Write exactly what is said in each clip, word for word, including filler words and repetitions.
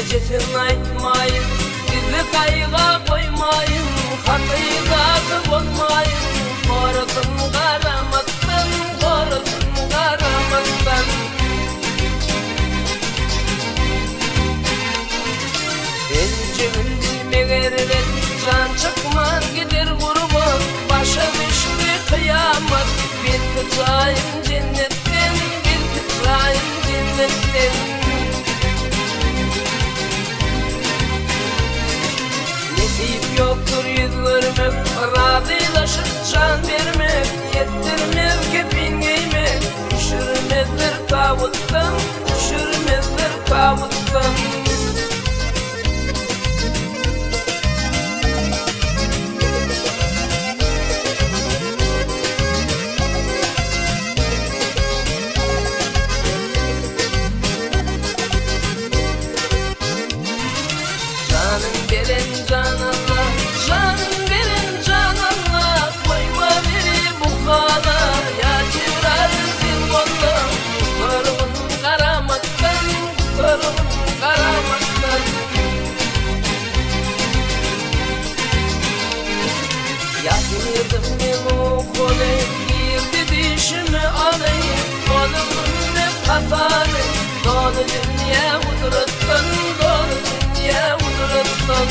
jetin aytmayın, sizi kayga koymayın, hatırdatı olmayın. Korusun karamaktan, korusun karamaktan. Elcimin bilmegerler, can çıkmaz gider kurban. Başa düştü kıyamet, bir kıtayım cennetten, bir kıtayım cennetten. Nesip yoktur yüz görmek, razılaşıp can vermek, yettirmez kepin giymek. Düşürmezler tavuttan, düşürmezler tavuttan. Canım veren can Allah, canım veren can Allah, koyma beni bu hala, ya çırarızın valla. Kurtarın karamaktan, kurtarın karamaktan. Yatırdım ben o kolu, girdi dişimi alayım. Kolumun ne kafanı, dolu dünya uduruttan, dolu dünya uduruttan.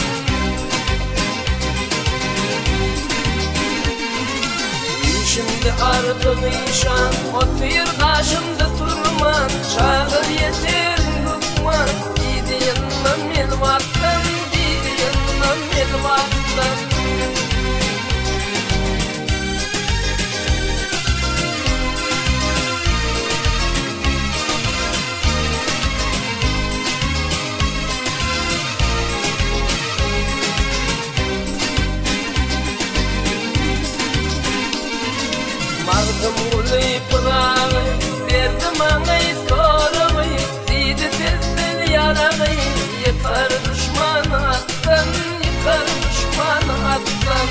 Şimdi artık işan, otur karşımda durman. Çağır yeter lütman, didi yanmam el vaktan, didi yanmam el vaktan. Mardım ulu pırağı, verdim anayı sorumu. Didi sesli yaramı, yıkar düşman attan, yıkar düşman attan.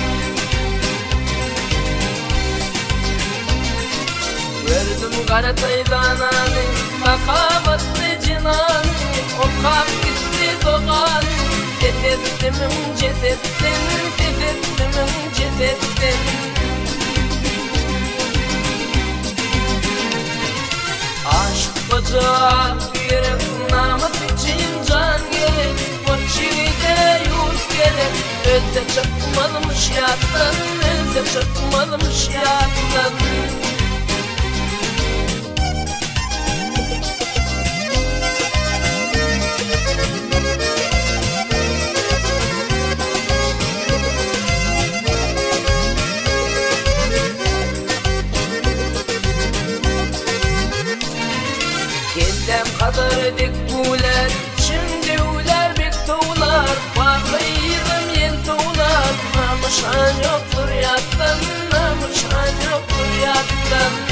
Verdim karataydan anı, makabatlı cinanı. O kalk gitti doğanı, cesettimin cesettin, cesettimin cesettin. Aşk bacağı yürek, namus için can gerek. O çivide yurt gerek, öte çıkmamış yattan, öte çıkmamış yattan. Kendem kadar dik bular, şimdi ular bek tuğlar. Bakıydım yel tuğlar, namışan yoktur yattan, namışan yoktur yattan.